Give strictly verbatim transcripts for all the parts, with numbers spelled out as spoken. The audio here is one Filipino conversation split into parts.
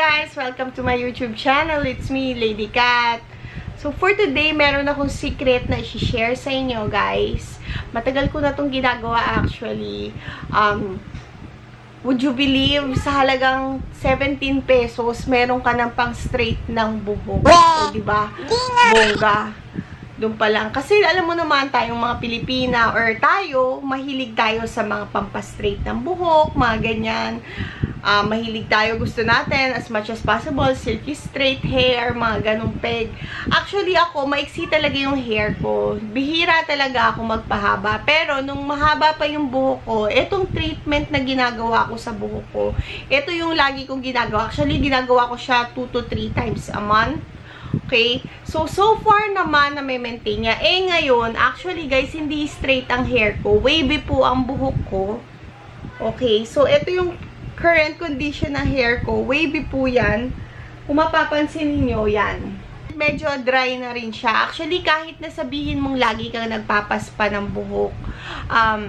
guys! Welcome to my YouTube channel. It's me, Lady Cath. So for today, meron akong secret na i-share sa inyo, guys. Matagal ko na itong ginagawa actually. Um, would you believe, sa halagang seventeen pesos, meron ka ng pang straight ng buhok. O, diba? Bongga. Doon pa lang. Kasi alam mo naman, tayong mga Pilipina or tayo, mahilig tayo sa mga pampastraight ng buhok, mga ganyan. Uh, mahilig tayo, gusto natin as much as possible, silky straight hair, mga ganong peg. Actually ako, maiksi talaga yung hair ko. Bihira talaga ako magpahaba. Pero nung mahaba pa yung buhok ko, etong treatment na ginagawa ko sa buhok ko, ito yung lagi kong ginagawa. Actually, ginagawa ko siya two to three times a month. Okay? So, so far naman na may maintain niya. Eh ngayon, actually guys, hindi straight ang hair ko. Wavy po ang buhok ko. Okay? So, ito yung current condition ng hair ko. Wavy po yan. Kung mapapansin niyo yan. Medyo dry na rin siya. Actually, kahit nasabihin mong lagi kang nagpapaspa ng buhok, um,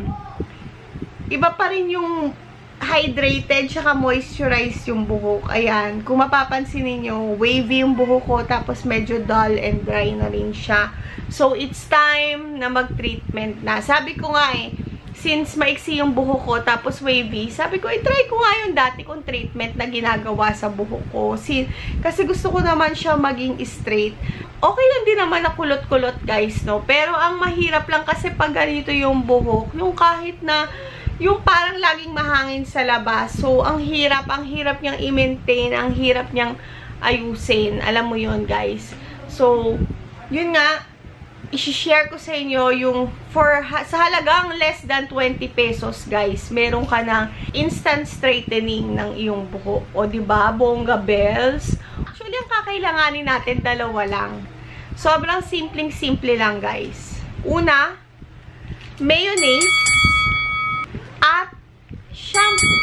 iba pa rin yung hydrated tsaka moisturized yung buhok. Ayan. Kung mapapansin niyo, wavy yung buhok ko, tapos medyo dull and dry na rin siya. So, it's time na mag-treatment na. Sabi ko nga eh, since maiksi yung buhok ko, tapos wavy, sabi ko, i-try ko nga yung dati kong treatment na ginagawa sa buhok ko. Sin kasi gusto ko naman siya maging straight. Okay lang din naman na kulot-kulot, guys, no? Pero ang mahirap lang kasi pag ganito yung buhok, yung kahit na, yung parang laging mahangin sa labas. So, ang hirap, ang hirap niyang i-maintain, ang hirap niyang ayusin. Alam mo yun, guys. So, yun nga, i-share ko sa inyo yung for sa halagang less than twenty pesos, guys, meron ka ng instant straightening ng iyong buhok. O, diba? Bongga bells. Actually, ang kakailanganin natin, dalawa lang. Sobrang simpleng-simple lang, guys. Una, mayonnaise at shampoo.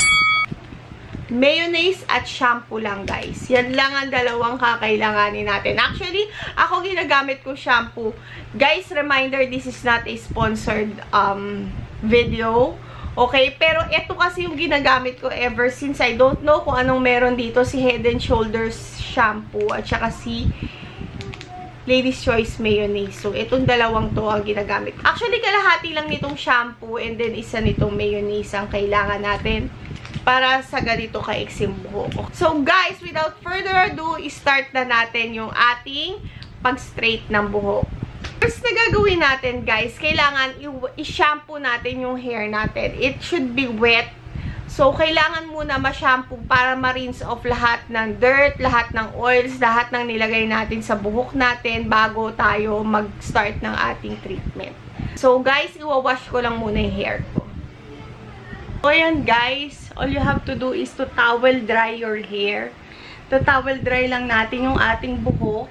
Mayonnaise at shampoo lang, guys. Yan lang ang dalawang kakailanganin natin. Actually, ako ginagamit ko shampoo. Guys, reminder, this is not a sponsored um, video. Okay? Pero ito kasi yung ginagamit ko ever since. I don't know kung anong meron dito. Si Head and Shoulders shampoo at saka si Ladies Choice mayonnaise. So, itong dalawang to ang ginagamit. Actually, kalahati lang nitong shampoo and then isa nitong mayonnaise ang kailangan natin para sa ganito ka-iksing buhok. So, guys, without further ado, start na natin yung ating pag-straight ng buhok. First na gagawin natin, guys, kailangan i-shampoo natin yung hair natin. It should be wet. So, kailangan muna ma-shampoo para ma-rinse off lahat ng dirt, lahat ng oils, lahat ng nilagay natin sa buhok natin bago tayo mag-start ng ating treatment. So, guys, iwawash ko lang muna yung hair ko. So, ayan, guys. All you have to do is to towel dry your hair. To towel dry lang natin yung ating buhok.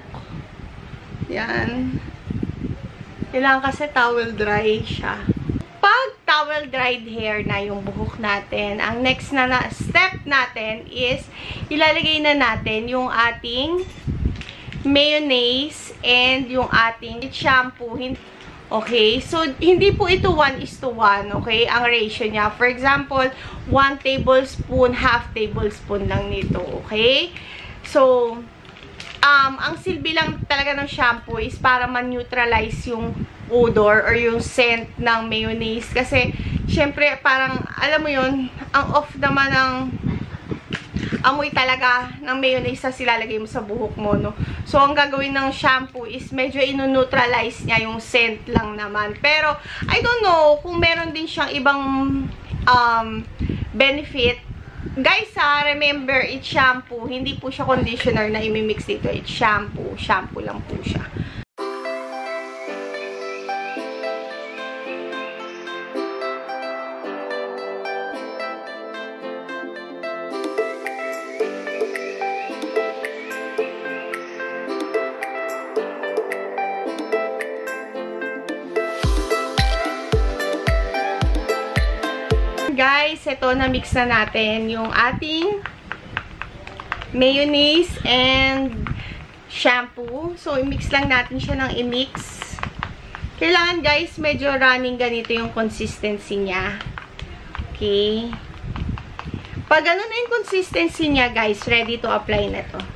Yan. Kailangan kasi towel dry siya. Pag towel dried hair na yung buhok natin, ang next na, na step natin is ilalagay na natin yung ating mayonnaise and yung ating shampoo. Okay, so hindi po ito one is to one, okay, ang ratio niya. For example, one tablespoon, half tablespoon lang nito, okay? So, um, ang silbi lang talaga ng shampoo is para ma-neutralize yung odor or yung scent ng mayonnaise. Kasi, syempre, parang, alam mo yun, ang off naman ng amoy talaga ng mayonnaise na silalagay mo sa buhok mo, no? So, ang gagawin ng shampoo is medyo inu-neutralize niya yung scent lang naman. Pero, I don't know kung meron din siyang ibang um, benefit. Guys, ha, remember, it's shampoo. Hindi po siya conditioner na imimix dito. It's shampoo. Shampoo lang po siya. Guys, ito, na-mix na natin yung ating mayonnaise and shampoo. So, i-mix lang natin siya ng i-mix. Kailangan, guys, medyo running ganito yung consistency niya. Okay. Pag ano na yung consistency niya, guys, ready to apply na to.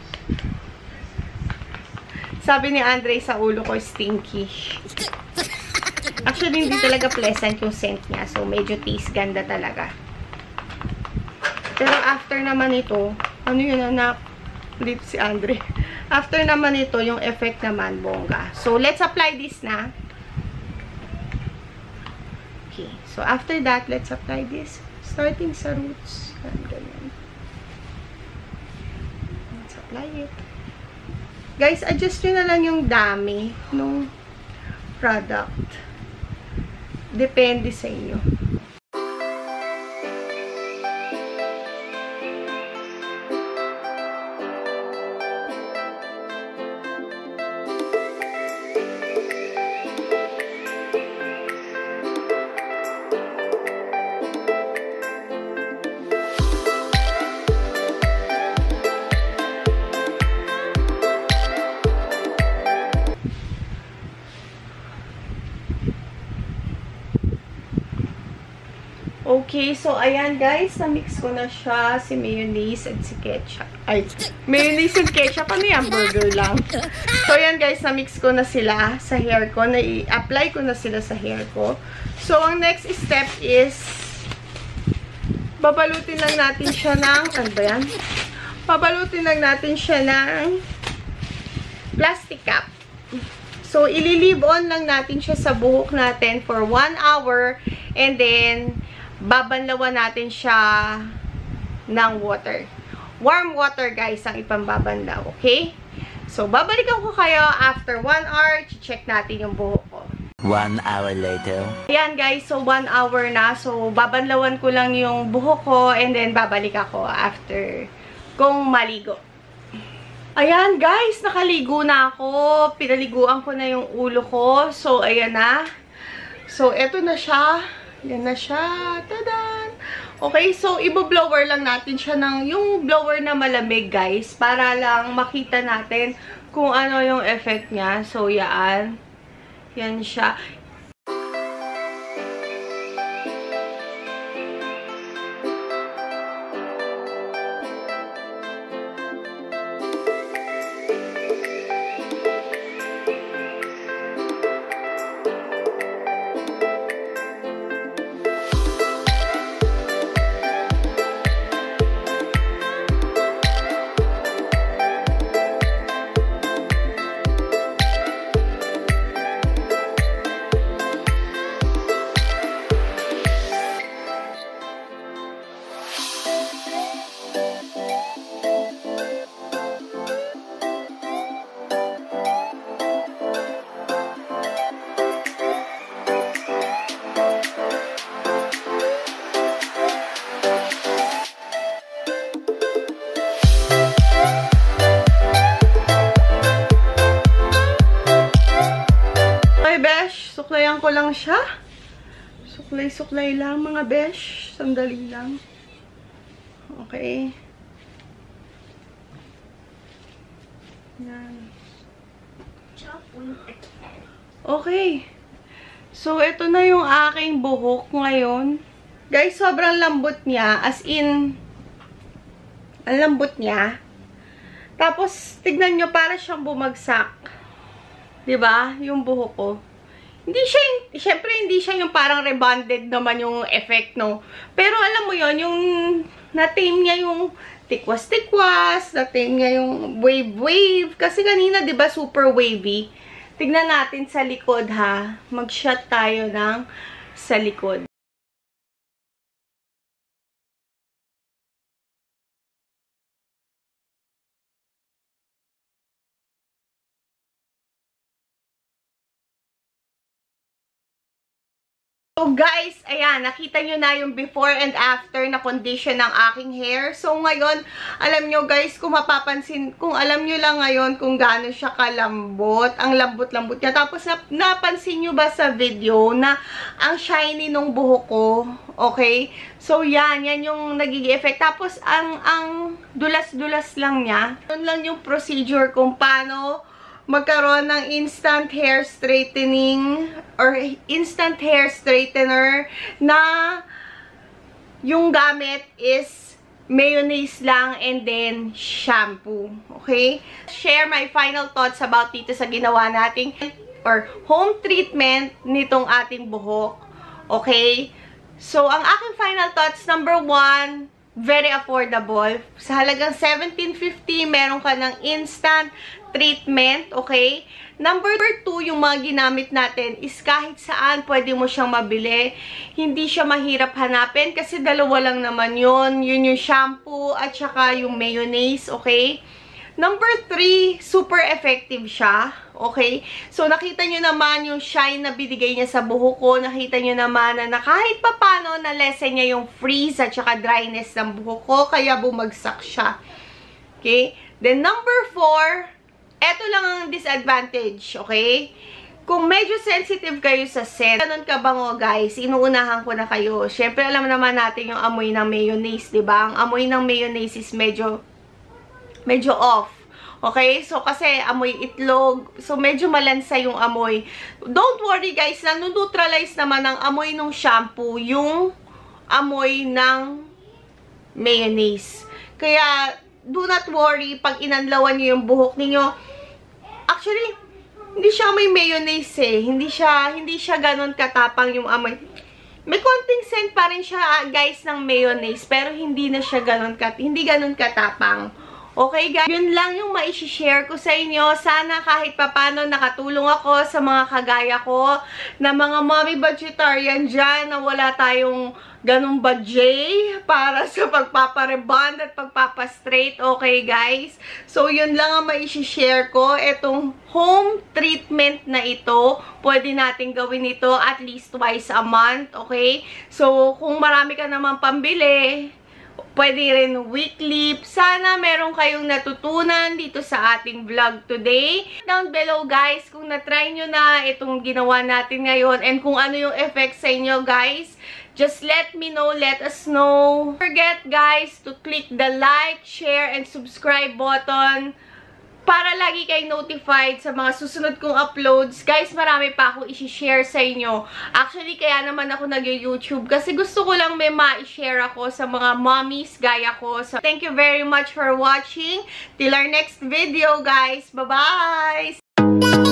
Sabi ni Andre sa ulo ko, stinky. Actually, hindi talaga pleasant yung scent niya. So, medyo taste ganda talaga. Pero after naman ito, ano yun, anak? Dito si Andre. After naman ito, yung effect naman, bongga. So, let's apply this na. Okay. So, after that, let's apply this. Starting sa roots. Ganyan. Let's apply it. Guys, adjust nyo na lang yung dami ng product. Depende sa inyo. Okay, so ayan guys, na-mix ko na siya, si mayonnaise at si ketchup. Ay, mayonnaise and ketchup, ano yan? Burger lang. So ayan guys, na-mix ko na sila sa hair ko, na-i-apply ko na sila sa hair ko. So ang next step is, babalutin lang natin siya ng, ano ba yan? Babalutin lang natin siya ng plastic cap. So, ililive on lang natin siya sa buhok natin for one hour and then, babanlawan natin siya ng water. Warm water, guys, ang ipambabanlaw. Okay? So, babalikan ko kayo after one hour. Check natin yung buhok ko. One hour later. Ayan, guys. So, one hour na. So, babanlawan ko lang yung buhok ko and then babalik ako after kung maligo. Ayan, guys. Nakaligo na ako. Pinaliguan ko na yung ulo ko. So, ayan na. So, eto na siya. Yan na siya. Tadan! Okay, so, ibo-blower lang natin siya ng yung blower na malamig, guys. Para lang makita natin kung ano yung effect niya. So, yan. Yan siya. Suklayan ko lang siya. Suklay-suklay lang, mga besh. Sandali lang. Okay. Yan. Okay. So, ito na yung aking buhok ngayon. Guys, sobrang lambot niya. As in, ang lambot niya. Tapos, tignan nyo, para siyang bumagsak. Diba? Yung buhok ko. Hindi siya, yung, syempre hindi siya yung parang rebonded naman yung effect, no? Pero alam mo yon yung na-tame niya yung tikwas-tikwas, na-tame niya yung wave-wave. Kasi kanina, di ba, super wavy. Tignan natin sa likod, ha? Mag-shot tayo ng sa likod. So guys, ayan, nakita nyo na yung before and after na condition ng aking hair. So ngayon, alam nyo guys, kung mapapansin, kung alam nyo lang ngayon kung gaano siya kalambot, ang lambot-lambot niya. Tapos nap napansin nyo ba sa video na ang shiny nung buhok ko? Okay? So yan, yan yung nagiging effect. Tapos ang, ang dulas-dulas lang niya. Yun lang yung procedure kung paano magkaroon ng instant hair straightening or instant hair straightener na yung gamit is mayonnaise lang, and then shampoo. Okay? Share my final thoughts about dito sa ginawa nating or home treatment nitong ating buhok. Okay? So, ang aking final thoughts, number one, very affordable. Sa halagang seventeen fifty, meron ka ng instant treatment. Okay? Number two, yung mga ginamit natin is kahit saan pwede mo siyang mabili. Hindi siya mahirap hanapin kasi dalawa lang naman yun. Yun yung shampoo at saka yung mayonnaise, okay? Number three, super effective siya, okay? So, nakita nyo naman yung shine na binigay niya sa buhok ko. Nakita nyo naman na, na kahit papano na-lessen niya yung freeze at saka dryness ng buhok ko, kaya bumagsak siya. Okay? Then, number four, eto lang ang disadvantage, okay? Kung medyo sensitive kayo sa scent, ganun kabango, guys, inuunahan ko na kayo. Siyempre, alam naman natin yung amoy ng mayonnaise, diba? Ang amoy ng mayonnaise is medyo, medyo off. Okay? So, kasi amoy itlog. So, medyo malansa yung amoy. Don't worry, guys, na neutralize naman ang amoy ng shampoo yung amoy ng mayonnaise. Kaya, do not worry pag inanlawan nyo yung buhok ninyo. Actually, hindi siya may mayonnaise eh. Hindi siya, hindi siya ganun katapang yung amoy. May konting scent pa rin siya, guys, ng mayonnaise. Pero hindi na siya ganun, kat hindi ganun katapang. Okay, guys? Yun lang yung ma-share ko sa inyo. Sana kahit papano nakatulong ako sa mga kagaya ko na mga mommy budgetarian dyan na wala tayong ganung budget para sa pagpaparebond at pagpapastraight. Okay, guys? So, yun lang ang ma-share ko. Itong home treatment na ito, pwede natin gawin ito at least twice a month. Okay? So, kung marami ka naman pambili, pwede rin weekly. Sana meron kayong natutunan dito sa ating vlog today. Down below, guys, kung na-try nyo na itong ginawa natin ngayon and kung ano yung effect sa inyo, guys. Just let me know, let us know. Don't forget, guys, to click the like, share, and subscribe button para lagi kayo notified sa mga susunod kong uploads. Guys, marami pa ako i-share sa inyo. Actually, kaya naman ako nag-YouTube kasi gusto ko lang may ma-share ako sa mga mommies gaya ko. So, thank you very much for watching. Till our next video, guys. Bye-bye!